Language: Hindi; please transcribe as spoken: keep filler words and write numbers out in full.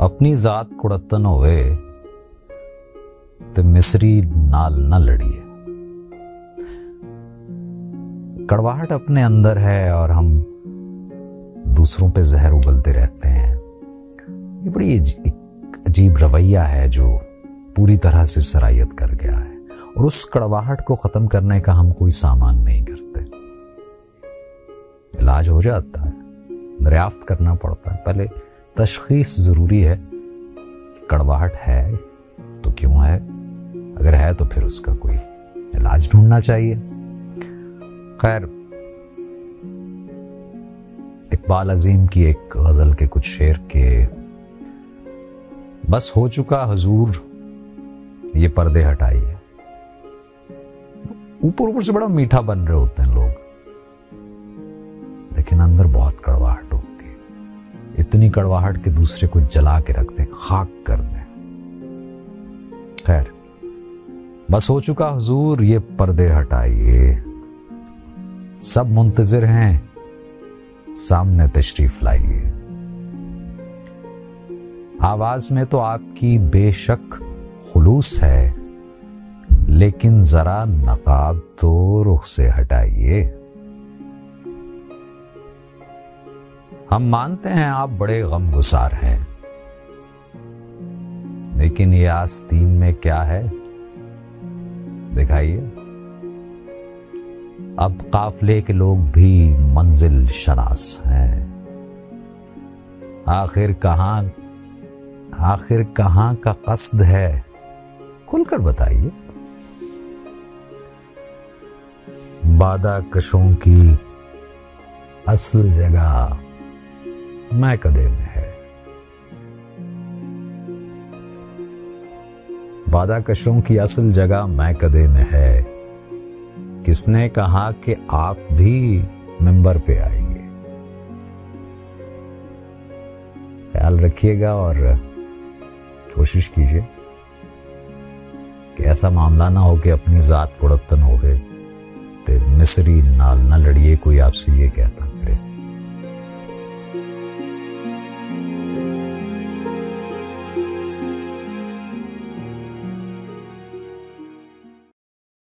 अपनी जात कुड़तन होवे ते मिसरी नाल न लड़िए। कड़वाहट अपने अंदर है और हम दूसरों पे जहर उगलते रहते हैं। ये बड़ी अजीब रवैया है जो पूरी तरह से सरायत कर गया है, और उस कड़वाहट को खत्म करने का हम कोई सामान नहीं करते। इलाज हो जाता है, दरियाफ्त करना पड़ता है। पहले तशखीस जरूरी है कि कड़वाहट है तो क्यों है, अगर है तो फिर उसका कोई इलाज ढूंढना चाहिए। खैर, इकबाल अजीम की एक गजल के कुछ शेर के, बस हो चुका हुजूर ये पर्दे हटाइए। ऊपर ऊपर से बड़ा मीठा बन रहे होते हैं लोग, लेकिन अंदर बहुत कड़वाहट होती है। इतनी कड़वाहट कि दूसरे को जला के रख दें, खाक कर दें। खैर, बस हो चुका हुजूर ये पर्दे हटाइए, सब मुंतजिर हैं सामने तशरीफ लाइए। आवाज में तो आपकी बेशक खुलूस है, लेकिन जरा नकाब तो रुख से हटाइए। हम मानते हैं आप बड़े गमगुसार हैं, लेकिन ये आस्तीन में क्या है दिखाइए। अब काफले के लोग भी मंजिल शनास हैं। आखिर कहां आखिर कहां का कस्द है, खुलकर बताइए। बादा कशों की असल जगह मैं कदे में है। बादा कशों की असल जगह मैं कदे में है। किसने कहा कि आप भी मिंबर पे आएंगे। ख्याल रखिएगा और कोशिश कीजिए कि ऐसा मामला ना हो कि अपनी जात कुड़तन होवे ते मिसरी नाल न लड़िए। कोई आपसे ये कहता